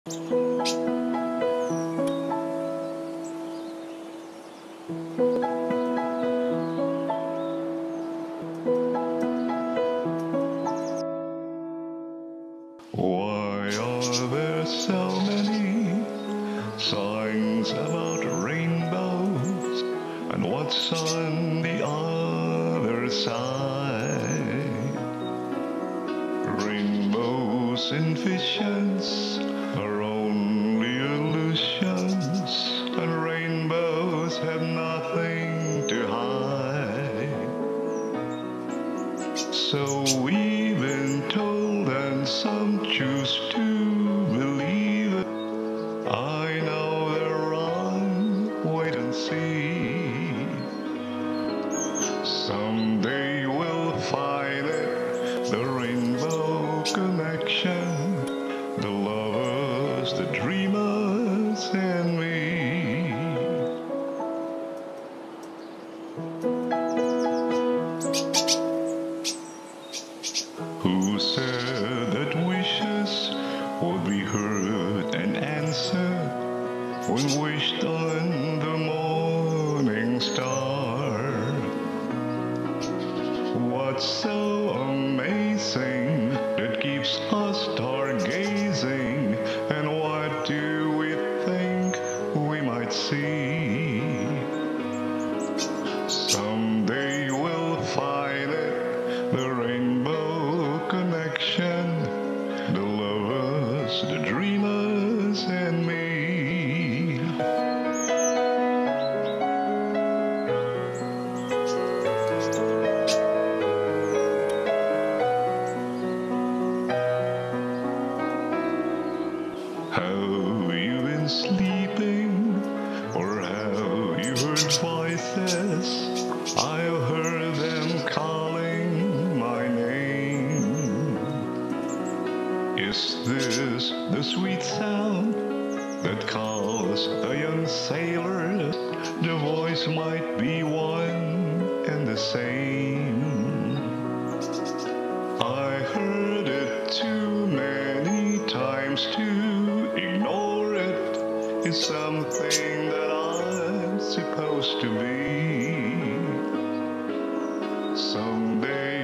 Why are there so many signs about rainbows? And what's on the other side? Rainbows and visions are only illusions, and rainbows have nothing to hide. So we've been told, and some choose to believe it. I know they're wrong, wait and see. Someday we'll find it, the rainbow connection, the lovers, the dreamers, and me. Who said that wishes would be heard and answered when wished on the morning star? What's so amazing that keeps us stargazing, and what do we think we might see? Someday we'll find it, the rainbow connection, the lovers, the dreamers, and me. Have you been sleeping, or have you heard voices? I've heard them calling my name. Is this the sweet sound that calls the young sailors? The voice might be one and the same. I heard it too many times to ignore it. It's something that I'm supposed to be. Someday